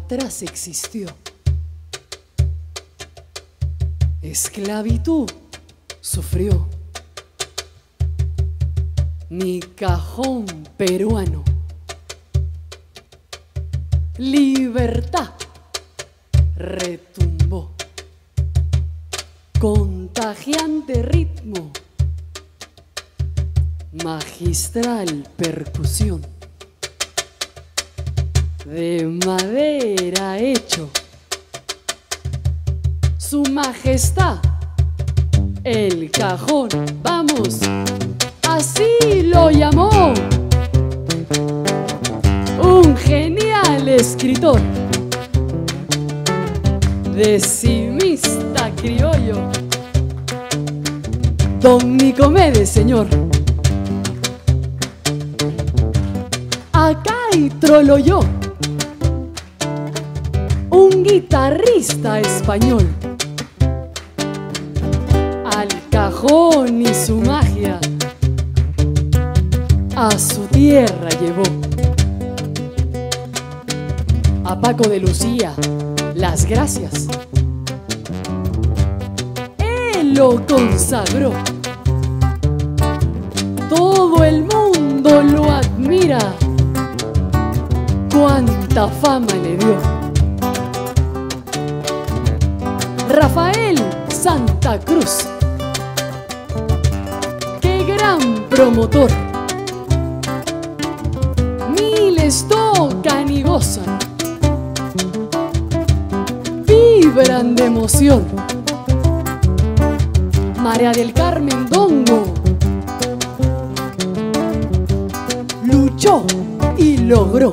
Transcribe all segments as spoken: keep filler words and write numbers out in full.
atrás existió. Esclavitud sufrió mi cajón peruano. Libertad retumbó, contagiante ritmo, magistral percusión, de madera hecho, su majestad, el cajón, vamos, así lo llamó, un genial escritor, decimista criollo, don Nicomedes, señor. Acá y Troloyó, un guitarrista español, al cajón y su magia a su tierra llevó. A Paco de Lucía, las gracias. Él lo consagró. Todo el mundo lo admira. Cuánta fama le dio. Rafael Santa Cruz, qué gran promotor. Miles tocan y gozan, vibran de emoción. María del Carmen Dongo luchó y logró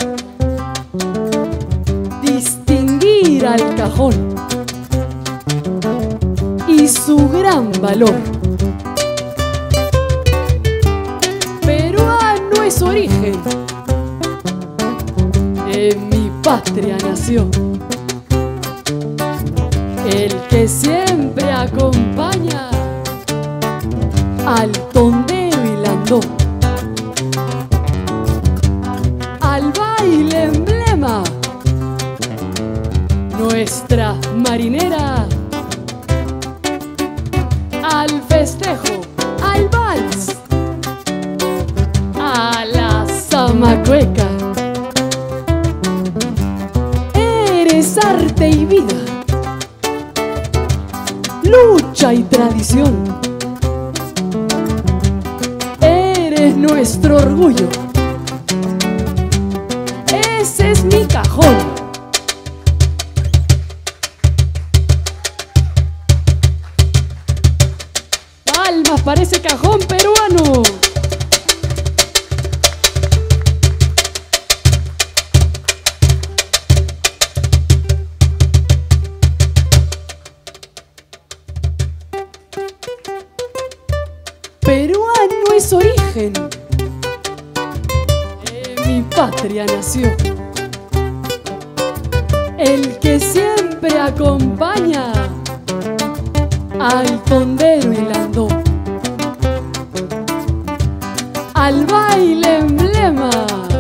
distinguir al cajón y su gran valor. Peruano es origen, en mi patria nació. El que siempre acompaña al tondero y landó, al baile emblema, nuestra marinera, al festejo, al vals, a la zamacueca. Eres arte y vida, lucha y tradición. Eres nuestro orgullo. Ese es mi cajón. Palmas para ese cajón peruano. Peruano es origen, en mi patria nació. El que siempre acompaña al tondero y landó, al baile emblema,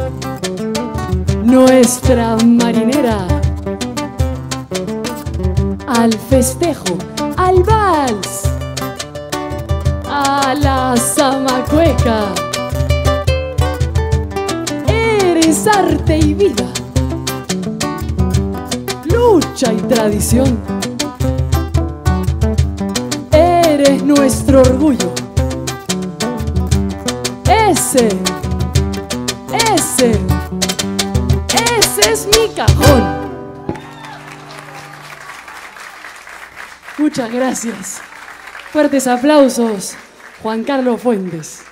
nuestra marinera, al festejo, al vals, a la zamacueca. Eres arte y vida, lucha y tradición. Eres nuestro orgullo. Ese, ese, ese es mi cajón. Muchas gracias. Fuertes aplausos, Juan Carlos Fuentes.